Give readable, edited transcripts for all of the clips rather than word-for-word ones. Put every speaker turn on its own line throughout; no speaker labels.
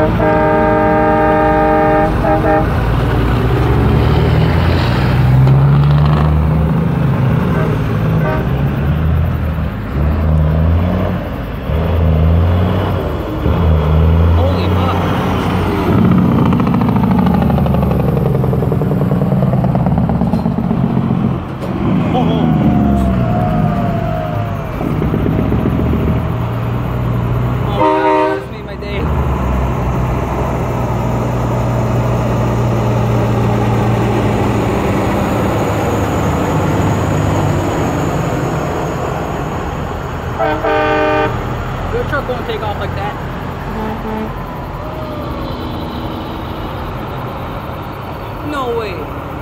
Take off like that. No way.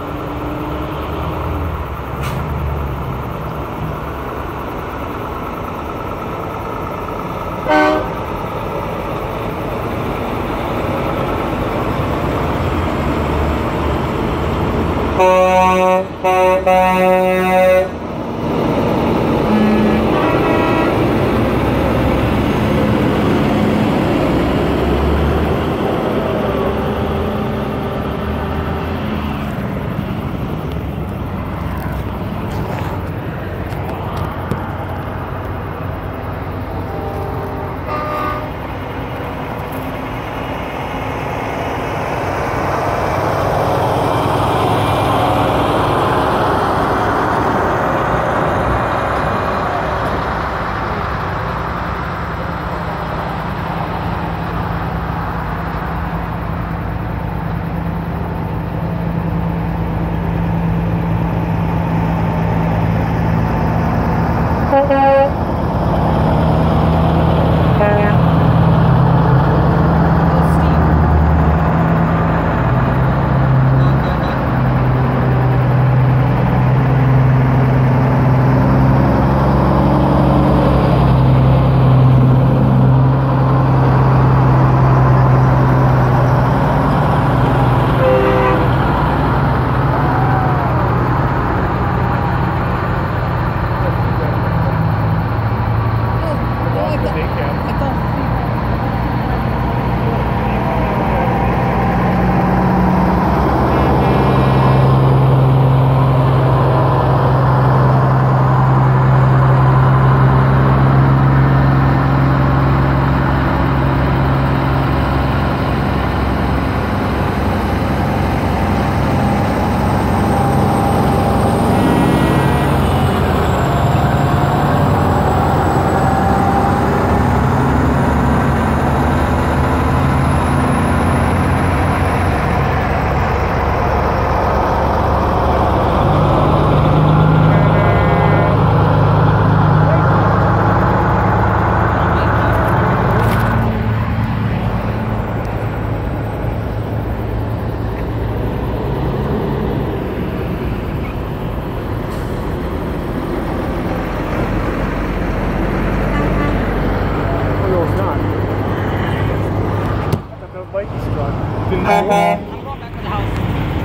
I'm going back to the house.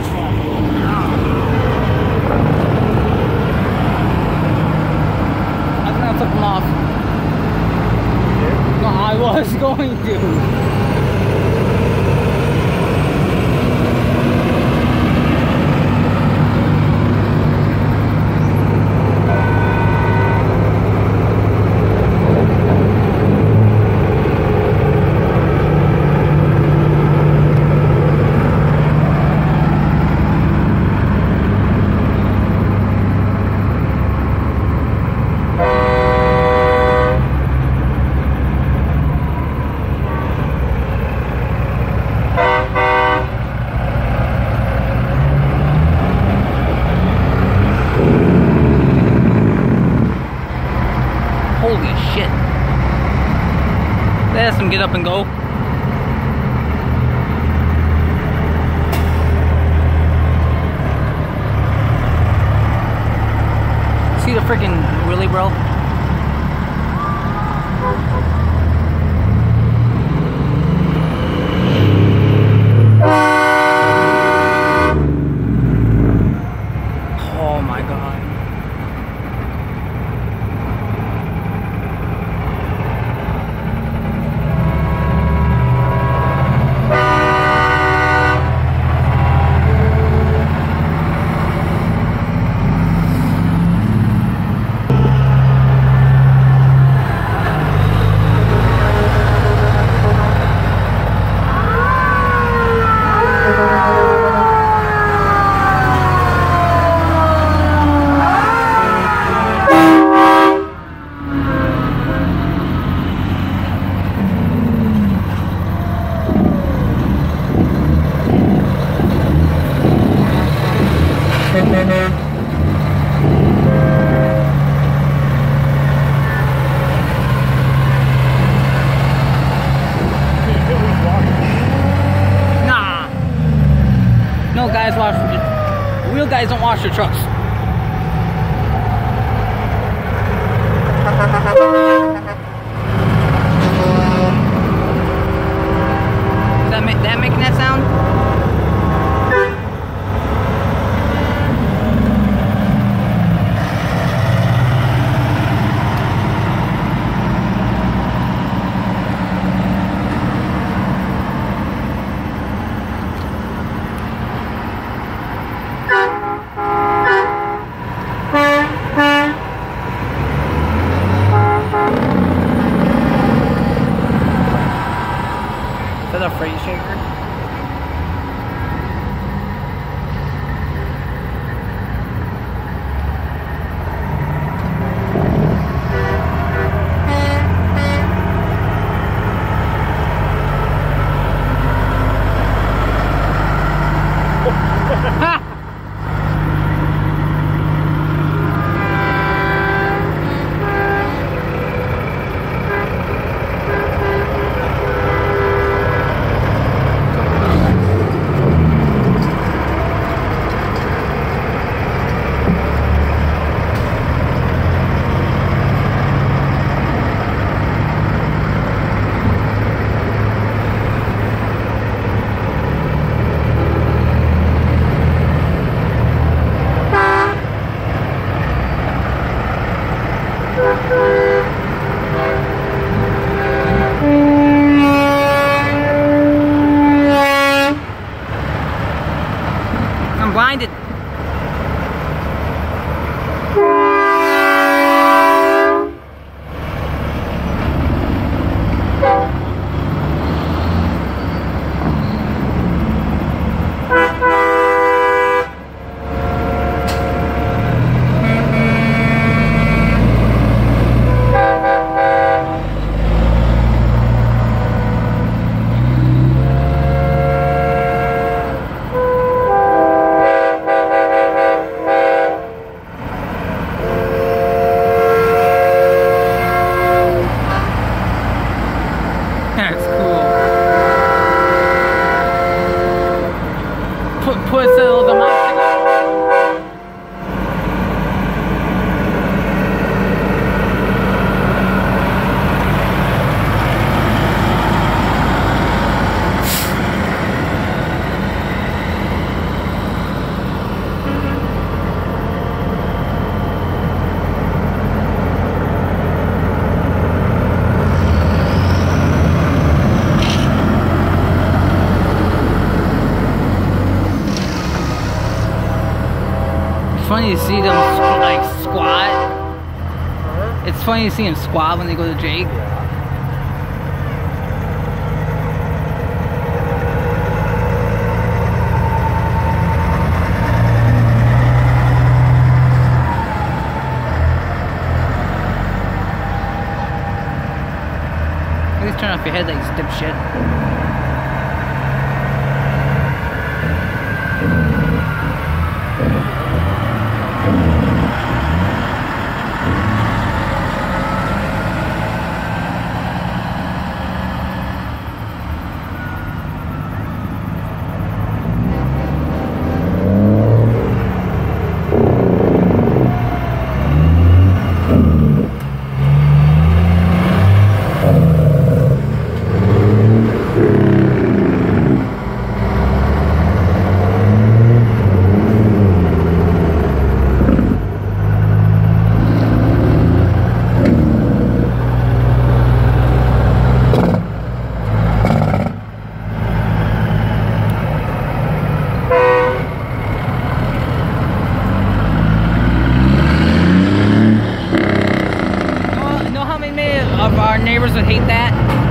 I think I took them off. No, I was going to. Holy shit. There's some get up and go. See the freaking wheelie, bro? Oh my god. real guys don't wash their trucks. Is that making that sound? Is that a freight shaker? I'm blinded. That's cool. Puts a little funny to see them like squat. It's funny to see them squat when they go to Jake. Please turn off your headlights, dipshit. Of our neighbors would hate that.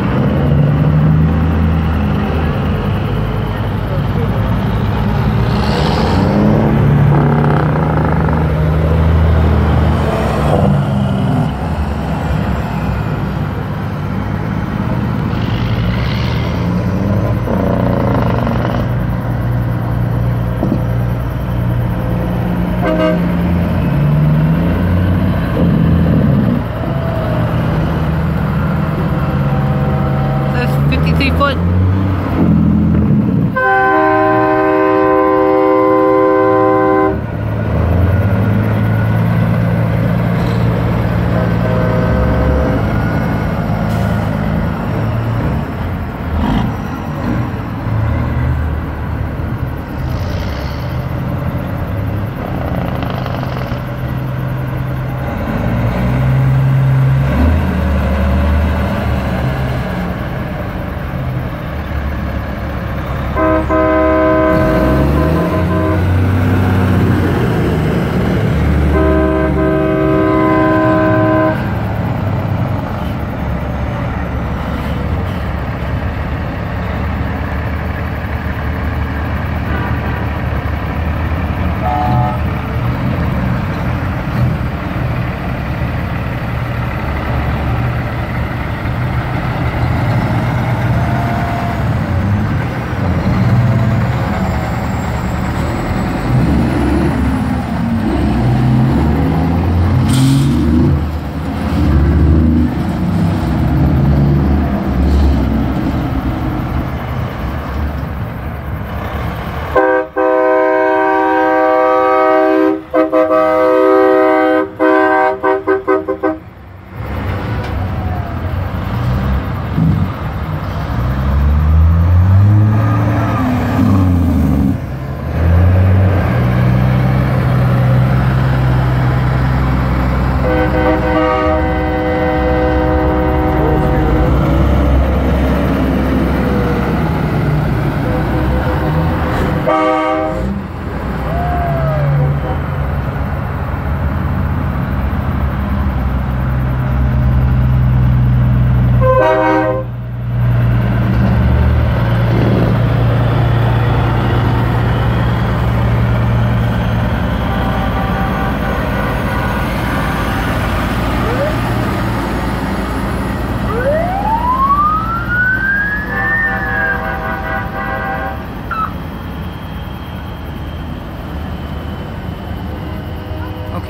That's 53 foot.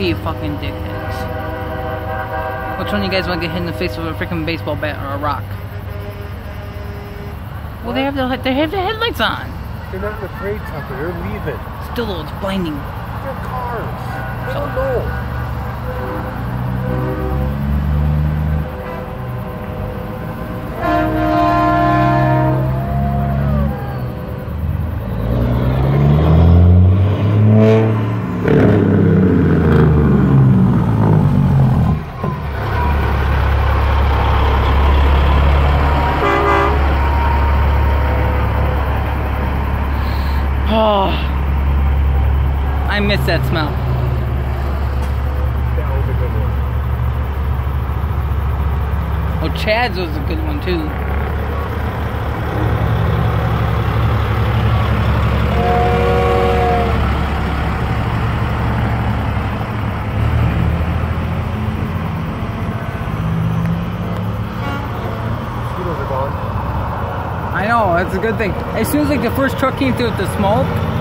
You fucking dickheads. Which one of you guys want to get hit in the face with a freaking baseball bat or a rock? Well, they have the headlights on.
They're not in the parade, Tucker. They're leaving.
Still, though, it's blinding.
They're cars. I don't know.
Oh, I miss that smell.
That was a good one.
Oh, Chad's was a good one too.
Mosquitoes are gone.
I know, that's a good thing. As soon as like the first truck came through with the smoke,